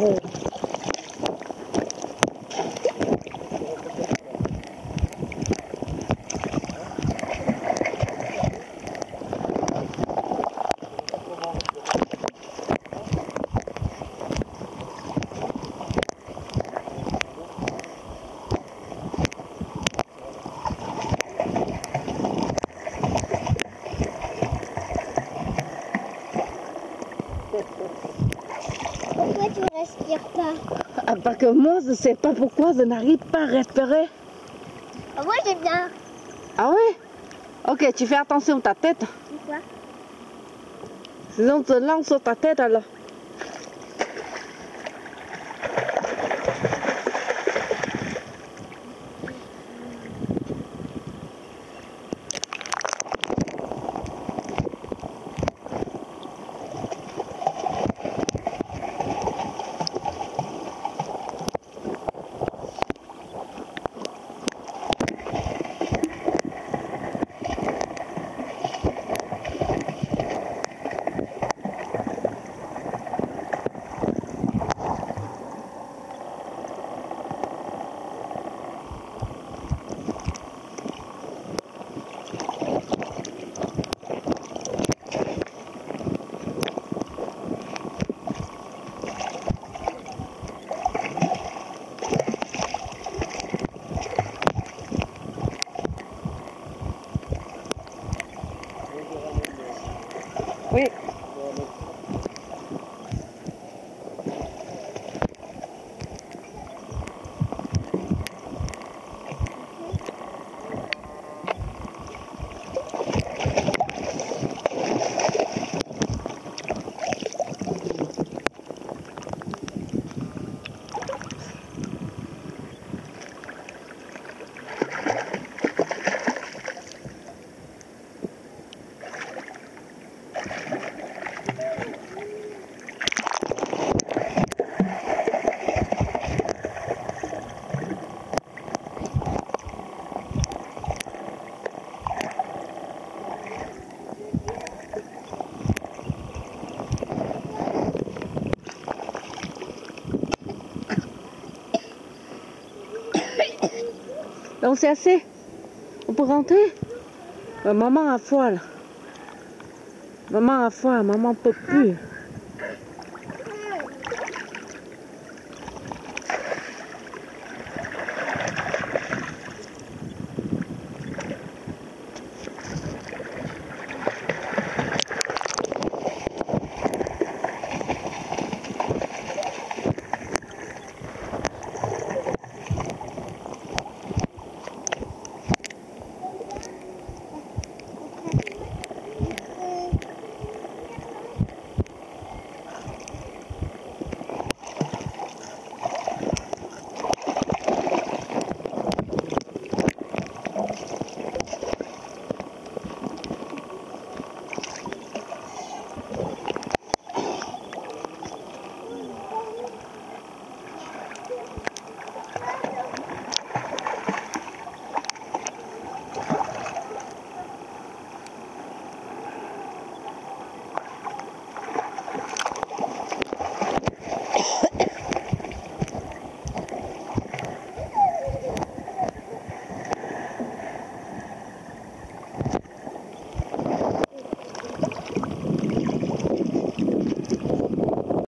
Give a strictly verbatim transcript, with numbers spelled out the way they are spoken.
Oh. Pourquoi tu respires pas? Ah, parce que moi, je sais pas pourquoi je n'arrive pas à respirer. Ah, moi j'ai bien. Ah oui? Ok, tu fais attention à ta tête. Pourquoi? Sinon, on te lance sur ta tête alors. Oui. Donc c'est assez. On peut rentrer. Euh, maman a froid là. Maman a froid, maman peut plus.